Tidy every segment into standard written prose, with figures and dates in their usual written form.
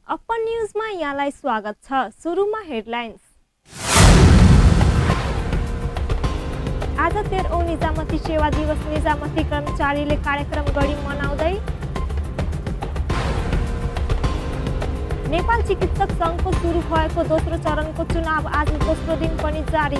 Upon न्यूजमा यहाँलाई स्वागत छ। सुरुमा हेडलाइन्स। आज 13औं निजामती सेवा दिवस निजामती कर्मचारीले कार्यक्रम गरी मनाउँदै। नेपाल चिकित्सक संघको सुरु भएको दोस्रो चरणको चुनाव आज दोस्रो दिन पनि जारी।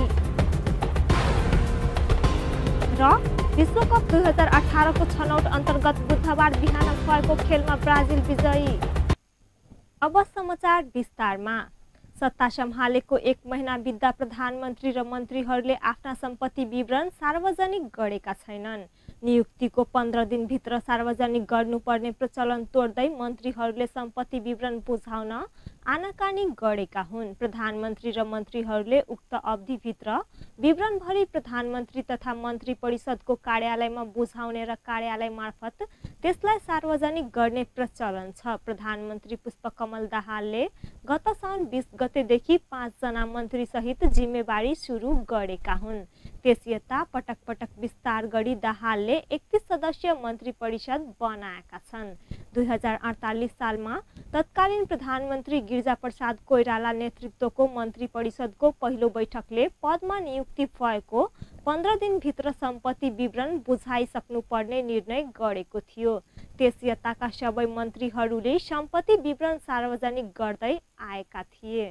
र विश्वकप 2018 को छनौट अन्तर्गत बुधबार बिहान भएको खेलमा ब्राजिल विजयी। अब समाचार विस्तारमा। सत्ता सम्हालेको 1 महिना बित्दा प्रधानमन्त्री र मन्त्रीहरूले आफ्ना सम्पत्ति विवरण सार्वजनिक गरेका छैनन्। नियुक्तिको 15 दिनभित्र सार्वजनिक गर्नुपर्ने प्रचलन तोड्दै मन्त्रीहरूले सम्पत्ति विवरण बुझाउन आनाकानी गरेका हुन्। प्रधानमन्त्री र मन्त्रीहरूले उक्त अवधिभित्र विवरणभरि प्रधानमन्त्री तथा मन्त्री परिषदको कार्यालयमा बुझाउने र कार्यालय मार्फत त्यसलाई सार्वजनिक गर्ने प्रचलन छ। प्रधानमन्त्री पुष्पकमल दाहालले गत साउन 20 गतेदेखि 5 जना मन्त्री सहित जिम्मेवारी सुरु गरेका हुन्। त्यसयता पटक पटक विस्तार गरी दाहालले 31 सदस्यीय मन्त्री परिषद बनाएका छन्। 2048 सालमा तत्कालीन प्रधानमन्त्री गिरिजाप्रसाद कोइराला नेतृत्वको मन्त्री परिषदको पहिलो बैठकले पदमा नियुक्ति भएको 15 दिनभित्र सम्पत्ति विवरण बुझाइसक्नुपर्ने निर्णय गरेको थियो। त्यसयताका सबै मन्त्रीहरूले सम्पत्ति विवरण सार्वजनिक गर्दै आएका थिए।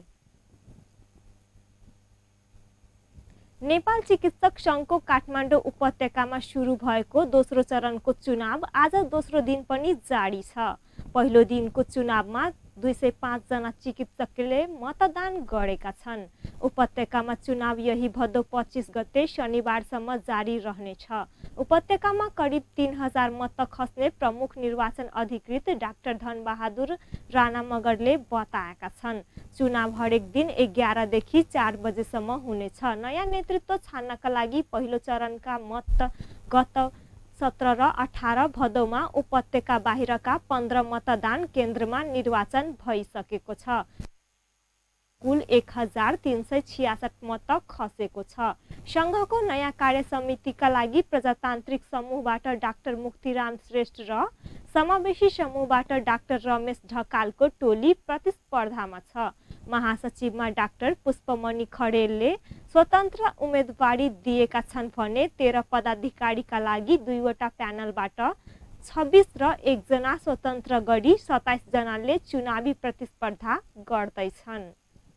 नेपाल चिकित्सक संघको काठमाडौँ उपत्यकामा सुरु भएको दोस्रो चरणको चुनाव आज दोस्रो दिन पनि जारी छ। पहिलो दिनको चुनावमा 205 जना चिकित्सकले मतदान गरेका छन्। उपत्यकामा चुनाव यही भदौ 25 गते शनिबारसम्म जारी रहनेछ। उपत्यकामा करिब 3000 मत खस्ने प्रमुख निर्वाचन अधिकृत डाक्टर धनबहादुर राणा मगरले बताएका छन्। चुनाव हरेक दिन 11 देखि 4 बजेसम्म हुनेछ। नयाँ नेतृत्व छान्नका लागि पहिलो चरणका मत गत 17 र 18 भदौमा उपत्यका बाहिरका 15 मतदान केन्द्रमा निर्वाचन भइसकेको छ। कुल 1366 मत खसेको छ। संघको नयाँ कार्य समितिका लागि प्रजातान्त्रिक समूहबाट डाक्टर मुक्तिराम श्रेष्ठ र समावेशी समूहबाट डाक्टर रमेश ढकालको टोली प्रतिस्पर्धामा छ। महासचिवमा डाक्टर पुष्पमणि खडेलले स्वतन्त्र उम्मेदवारी दिएका छन् भने 13 पदाधिकारीका लागि 2 वटा प्यानलबाट 26 र 1 जना स्वतन्त्र गरी 27 जनाले चुनावी प्रतिस्पर्धा गर्दैछन्।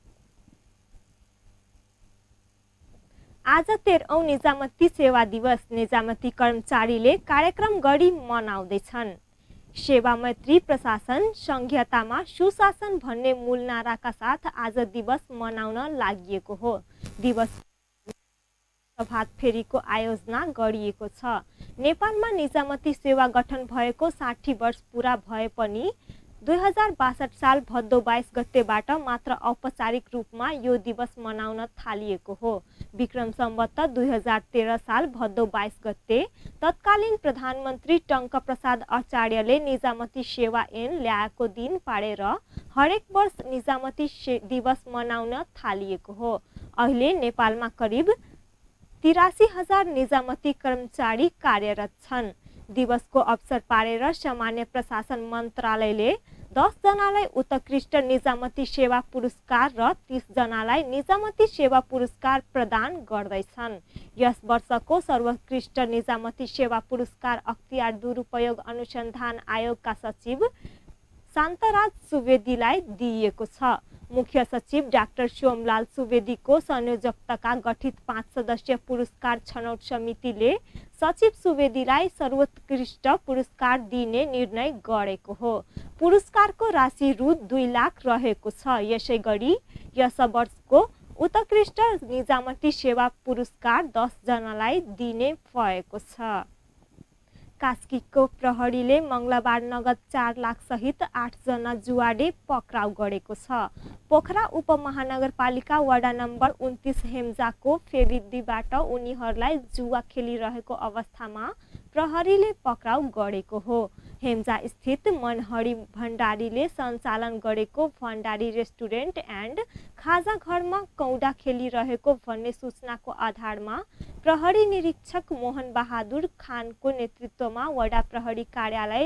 आज 13औं निजामती सेवा दिवस निजामती कर्मचारीले कार्यक्रम गरी मनाउँदैछन्। सेवा मैत्री प्रशासन संघीयतामा सुशासन भन्ने मूल नाराका साथ आज दिवस मनाउन लागिएको हो। दिवस प्रभात फेरीको आयोजना गरिएको छ। नेपालमा निजामती सेवा गठन भएको 60 वर्ष पूरा भए पनि 2062 साल भदौ 22 गतेबाट मात्र औपचारिक रूपमा यो दिवस मनाउन थालिएको हो। विक्रम सम्वत 2013 साल भदौ 22 गते तत्कालीन प्रधानमन्त्री टङ्क प्रसाद आचार्यले निजामती सेवा ऐन ल्याएको दिन पारेर हरेक वर्ष निजामती दिवस मनाउन थालिएको हो। अहिले नेपालमा करिब 83,000 निजामती कर्मचारी कार्यरत छन्। दिवसको अवसर पारेर सामान्य प्रशासन मन्त्रालयले 10 जनालाई उत्कृष्ट निजामती सेवा पुरस्कार र 30 जनालाई निजामती सेवा पुरस्कार प्रदान गर्दैछन्। यस वर्षको सर्वोत्कृष्ट निजामती सेवा पुरस्कार अख्तियार दुरुपयोग अनुसन्धान आयोगका सचिव शान्तराज सुवेदीलाई दिइएको छ। मुख्य सचिव डाक्टर सोमलाल सुवेदीको संयोजकताका गठित 5 सदस्यीय पुरस्कार छनौट समितिले सचिव सुवेदीलाई सर्वोत्कृष्ट पुरस्कार दिने निर्णय गरेको हो। पुरस्कारको राशि रु 2 लाख रहेको छ। यसै गरी यस वर्षको उत्कृष्ट निजामती सेवा पुरस्कार 10 जनालाई दिने भएको छ। कास्कीको प्रहरीले मंगलबार नगद 4 लाख सहित 8 जना जुवाडे पक्राउ गरेको छ। पोखरा उपमहानगरपालिका वडा नम्बर 29 हेम्जाको फेरिदीबाट उनीहरूलाई जुवा खेलिरहेको अवस्थामा प्रहरीले पक्राउ गरेको हो। हेम्जा स्थित मनहरी भण्डारीले सञ्चालन गरेको भण्डारी रेस्टुरेन्ट एन्ड खाजा घरमा कौडा खेलिरहेको भन्ने सूचनाको आधारमा प्रहरी निरीक्षक मोहन बहादुर खानको नेतृत्वमा वडा प्रहरी कार्यालय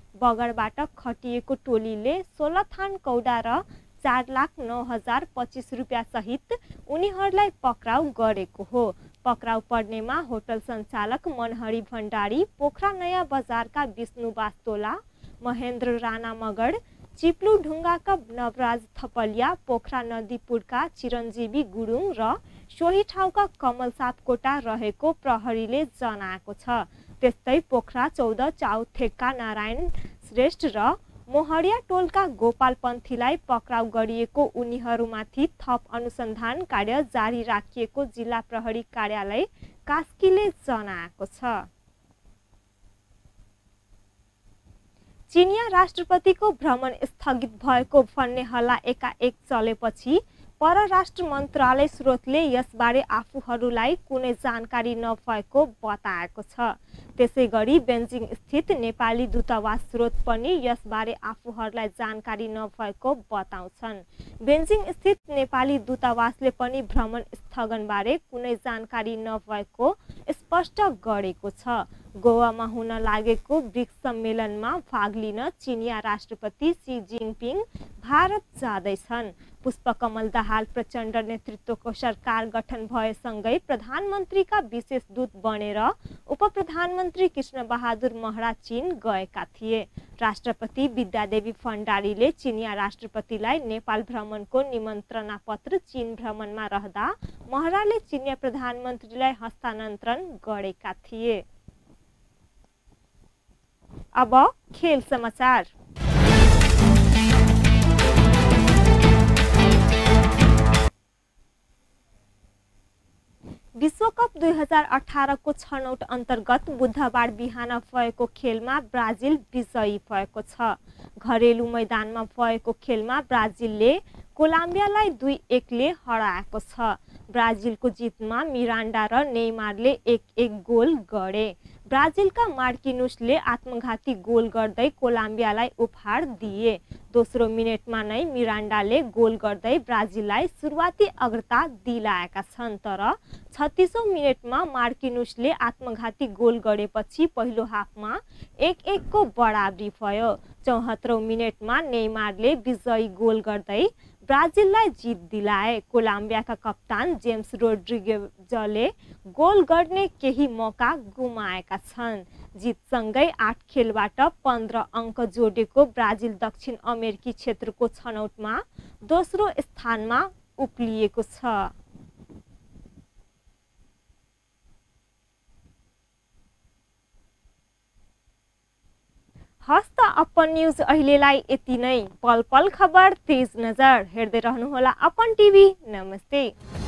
बगरबाट खटिएको टोलीले 16 थान कौडा र 4,09,025 रुपियाँ सहित उनीहरूलाई पक्राउ गरेको हो। पक्राउ पर्नेमा होटल सञ्चालक मनहरी भण्डारी, पोखरा नयाँ बजारका विष्णु बास्तोला, महेन्द्र राणा मगड, चिप्लु ढुङ्गाका नवराज थपलिया, पोखरा नदीपुरका चिरञ्जीवी गुरुङ र सोही ठाउँका कमल सापकोटा रहेको प्रहरीले जनाएको छ। त्यस्तै पोखरा 14 चाउथेकका नारायण श्रेष्ठ र मोहरिया टोलका गोपाल पन्थीलाई पक्राउ गरिएको, उनीहरूमाथि थप अनुसन्धान कार्य जारी राखिएको जिल्ला प्रहरी कार्यालय कास्कीले जनाएको छ। चिनिया राष्ट्रपतिको भ्रमण स्थगित भएको भन्ने हल्ला एकाएक चलेपछि परराष्ट्र मन्त्रालय स्रोतले यसबारे आफूहरूलाई कुनै जानकारी नभएको बताएको छ। त्यसैगरी बेजिङ स्थित नेपाली दूतावास स्रोत पनि यसबारे आफूहरूलाई जानकारी नभएको बताउँछन्। बेजिङ स्थित नेपाली दूतावासले पनि भ्रमण स्थगनबारे कुनै जानकारी नभएको स्पष्ट गरेको छ। गोवामा हुन लागेको ब्रिक्स सम्मेलनमा भाग लिन चिनिया राष्ट्रपति सी जिनपिङ भारत जाँदैछन्। पुष्पकमल दाहाल प्रचण्ड नेतृत्वको सरकार गठन भएसँगै प्रधानमन्त्रीका विशेष दूत बनेर उपप्रधानमन्त्री कृष्ण बहादुर महरा चीन गएका थिए। राष्ट्रपति विद्यादेवी भण्डारीले चिनिया राष्ट्रपतिलाई नेपाल भ्रमणको निमन्त्रणा पत्र चीन भ्रमणमा रहँदा महराले चिनिया प्रधानमन्त्रीलाई हस्तान्तरण गरेका थिए। अब खेल समाचार। विश्वकप 2018 को छनौट अन्तर्गत बुधबार बिहान भएको खेलमा ब्राजिल विजयी भएको छ। घरेलु मैदानमा भएको खेलमा ब्राजिलले कोलम्बियालाई 2-1 ले हराएको छ। ब्राजिलको जितमा मिरान्डा र नेइमारले 1-1 गोल गरे। ब्राजिलका मार्किनुसले आत्मघाती गोल गर्दै कोलम्बियालाई उपहार दिए। दोस्रो मिनेटमा नै मिरान्डाले गोल गर्दै ब्राजिललाई सुरुवाती अग्रता दिलाएका छन्, तर 36औं मिनेटमा मार्किनुसले आत्मघाती गोल गरेपछि पहिलो हाफमा 1-1 को बराबरी भयो। 74औं मिनेटमा नेइमारले विजयी गोल गर्दै ब्राजिललाई जित दिलाए। कोलम्बियाका कप्तान जेम्स रोड्रिगेजले गोल गर्ने केही मौका गुमाएका छन्। जितसँगै 8 खेलबाट 15 अङ्क जोडेको ब्राजिल दक्षिण अमेरिकी क्षेत्रको छनौटमा दोस्रो स्थानमा उक्लिएको छ। हस्त अपन न्यूज अहिलेलाई यति नै। पल पल खबर तेज नजर हेर्दै रहनुहोला अपन टिभी। नमस्ते।